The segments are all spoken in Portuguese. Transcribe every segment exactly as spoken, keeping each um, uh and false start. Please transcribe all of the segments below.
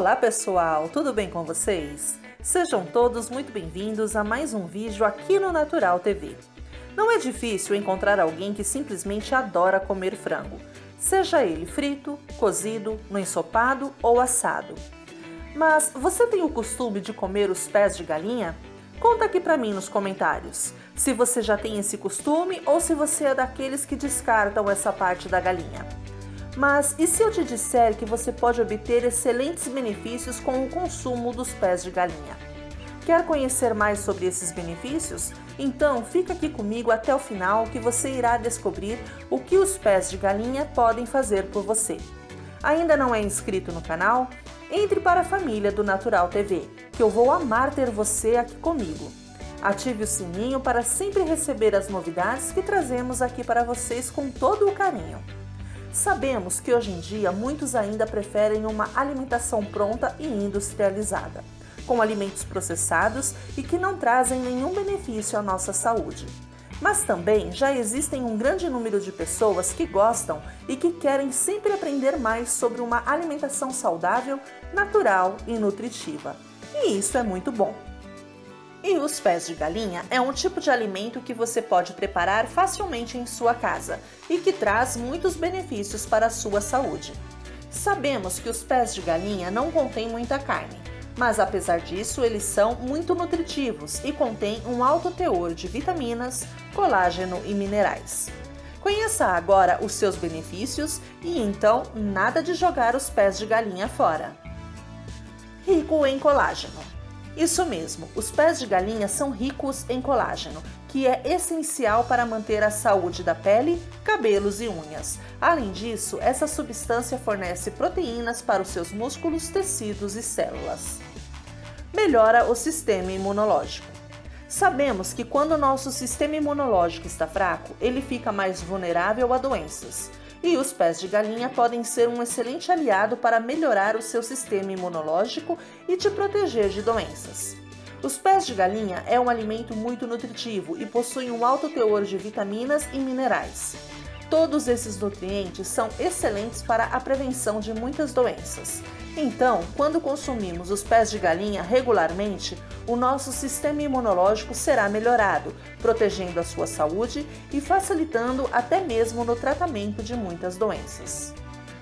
Olá pessoal, tudo bem com vocês? Sejam todos muito bem-vindos a mais um vídeo aqui no Natural T V. Não é difícil encontrar alguém que simplesmente adora comer frango, seja ele frito, cozido, no ensopado ou assado. Mas você tem o costume de comer os pés de galinha? Conta aqui pra mim nos comentários, se você já tem esse costume ou se você é daqueles que descartam essa parte da galinha. Mas e se eu te disser que você pode obter excelentes benefícios com o consumo dos pés de galinha? Quer conhecer mais sobre esses benefícios? Então fica aqui comigo até o final que você irá descobrir o que os pés de galinha podem fazer por você. Ainda não é inscrito no canal? Entre para a família do Natural T V, que eu vou amar ter você aqui comigo. Ative o sininho para sempre receber as novidades que trazemos aqui para vocês com todo o carinho. Sabemos que hoje em dia muitos ainda preferem uma alimentação pronta e industrializada, com alimentos processados e que não trazem nenhum benefício à nossa saúde. Mas também já existem um grande número de pessoas que gostam e que querem sempre aprender mais sobre uma alimentação saudável, natural e nutritiva. E isso é muito bom. E os pés de galinha é um tipo de alimento que você pode preparar facilmente em sua casa e que traz muitos benefícios para a sua saúde. Sabemos que os pés de galinha não contêm muita carne, mas apesar disso eles são muito nutritivos e contêm um alto teor de vitaminas, colágeno e minerais. Conheça agora os seus benefícios e então nada de jogar os pés de galinha fora. Rico em colágeno. Isso mesmo, os pés de galinha são ricos em colágeno, que é essencial para manter a saúde da pele, cabelos e unhas. Além disso, essa substância fornece proteínas para os seus músculos, tecidos e células. Melhora o sistema imunológico. Sabemos que quando o nosso sistema imunológico está fraco, ele fica mais vulnerável a doenças. E os pés de galinha podem ser um excelente aliado para melhorar o seu sistema imunológico e te proteger de doenças. Os pés de galinha é um alimento muito nutritivo e possui um alto teor de vitaminas e minerais. Todos esses nutrientes são excelentes para a prevenção de muitas doenças. Então, quando consumimos os pés de galinha regularmente, o nosso sistema imunológico será melhorado, protegendo a sua saúde e facilitando até mesmo no tratamento de muitas doenças.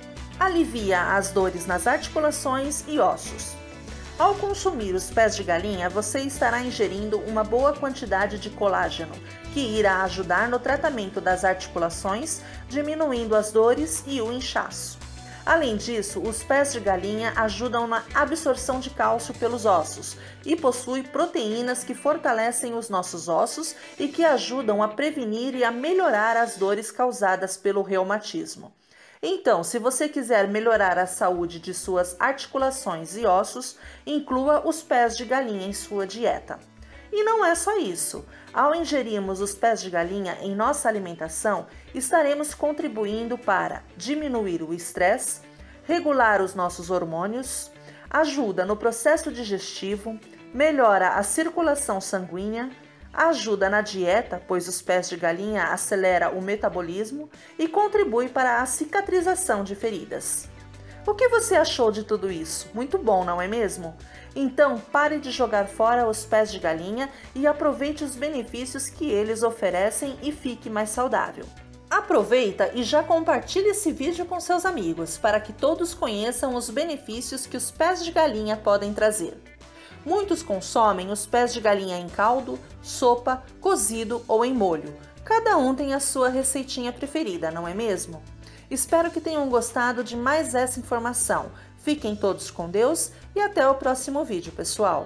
Alivia as dores nas articulações e ossos. Ao consumir os pés de galinha, você estará ingerindo uma boa quantidade de colágeno, que irá ajudar no tratamento das articulações, diminuindo as dores e o inchaço. Além disso, os pés de galinha ajudam na absorção de cálcio pelos ossos e possui proteínas que fortalecem os nossos ossos e que ajudam a prevenir e a melhorar as dores causadas pelo reumatismo. Então, se você quiser melhorar a saúde de suas articulações e ossos, inclua os pés de galinha em sua dieta. E não é só isso. Ao ingerirmos os pés de galinha em nossa alimentação, estaremos contribuindo para diminuir o estresse, regular os nossos hormônios, ajuda no processo digestivo, melhora a circulação sanguínea, ajuda na dieta, pois os pés de galinha acelera o metabolismo e contribui para a cicatrização de feridas. O que você achou de tudo isso? Muito bom, não é mesmo? Então pare de jogar fora os pés de galinha e aproveite os benefícios que eles oferecem e fique mais saudável. Aproveita e já compartilhe esse vídeo com seus amigos para que todos conheçam os benefícios que os pés de galinha podem trazer. Muitos consomem os pés de galinha em caldo, sopa, cozido ou em molho. Cada um tem a sua receitinha preferida, não é mesmo? Espero que tenham gostado de mais essa informação. Fiquem todos com Deus e até o próximo vídeo, pessoal.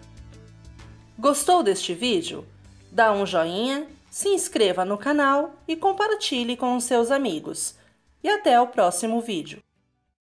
Gostou deste vídeo? Dá um joinha, se inscreva no canal e compartilhe com os seus amigos. E até o próximo vídeo.